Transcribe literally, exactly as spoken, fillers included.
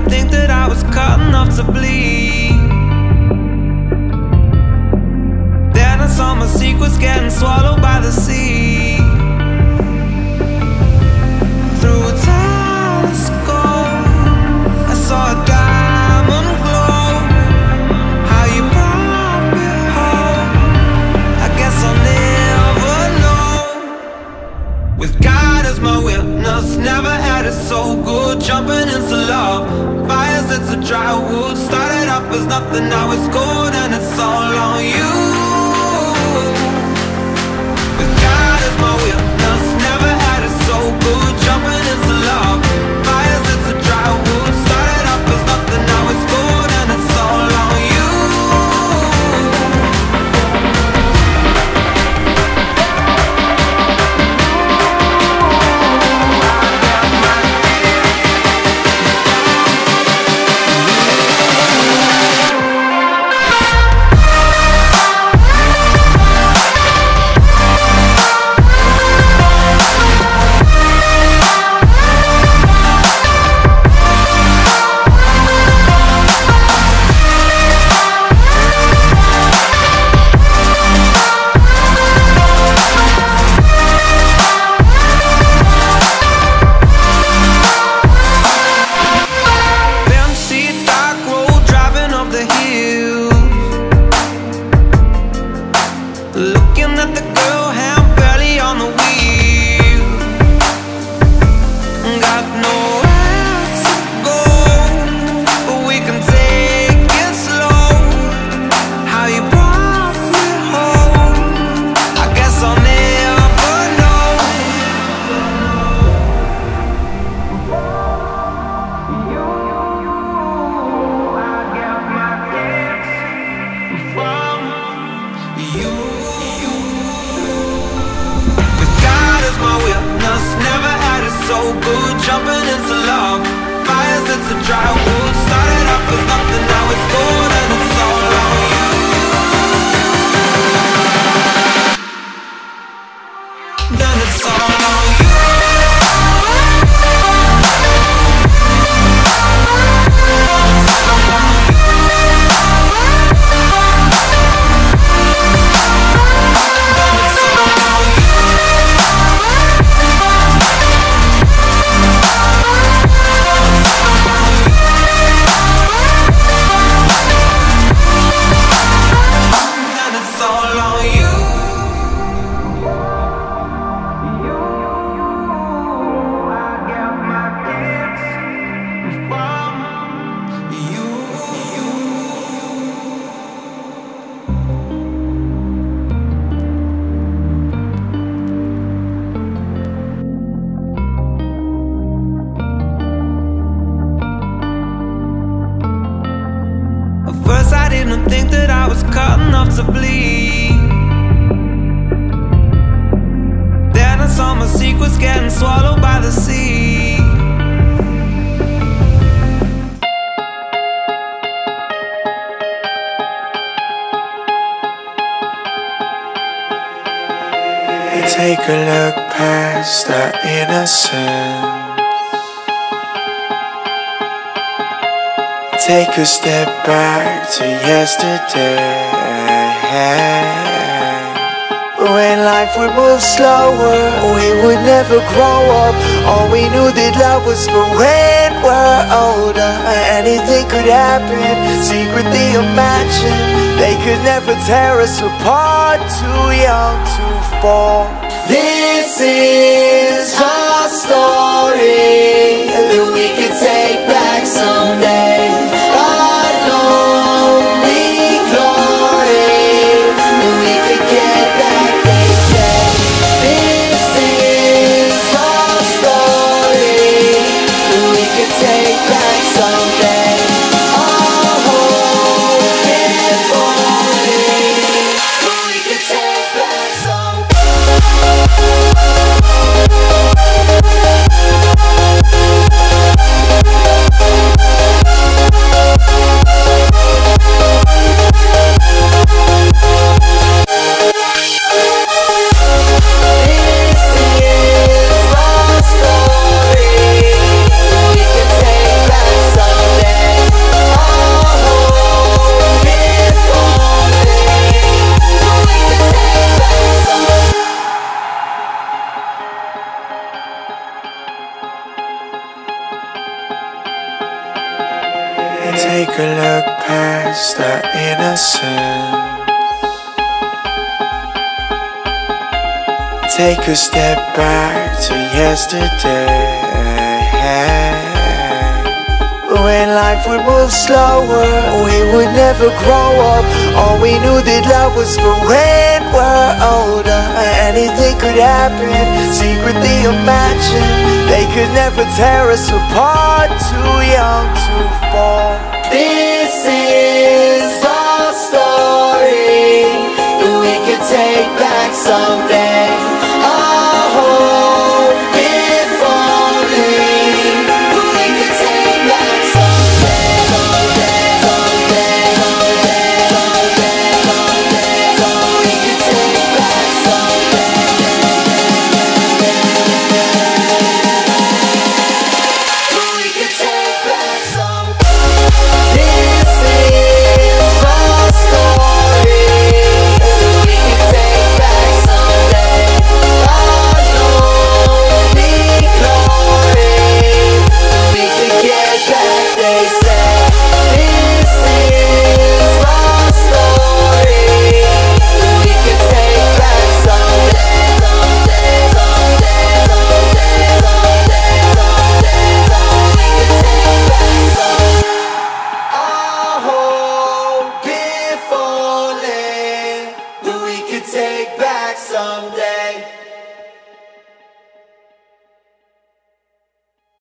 didn't think that I was cut enough to bleed. Then I saw my secrets getting swallowed by the sea. Through a telescope, I saw a diamond glow. How you brought me home, I guess I'll never know. With God as my witness, never had it so good. Jumping into love, fires it's a dry wood. Started off as nothing, now it's gold, and it's all on you. With God as my witness, never had it so good. Jumping into love, fires it's a dry wood. Started off as nothing, now it's gold, and it's all on you. Think that I was cut enough to bleed. Then I saw my secrets getting swallowed by the sea. Take a look past our innocence. Take a step back to yesterday. When life would move slower, we would never grow up. All we knew that love was for when we're older. Anything could happen, secretly imagine. They could never tear us apart, too young to fall. This is our story that we could take back someday. Our lonely glory that we could get back, they say. This is our story that we could take back someday. Our hope and glory that we could take back someday. take a step back to yesterday. When life would move slower, we would never grow up. All we knew that love was for when we're older. Anything could happen, secretly imagine they could never tear us apart. Too young to fall. This is our story that we could take back someday. I hope if only we could take back someday, someday, someday, someday, someday, someday, someday. We could take back someday. We could take back someday. This is our story that we could take back someday. Our lonely glory that we could get back, they say. This is our story that we could take back someday, someday, someday, someday, someday, someday, someday. We could take back someday. I hope if only that we could take back someday.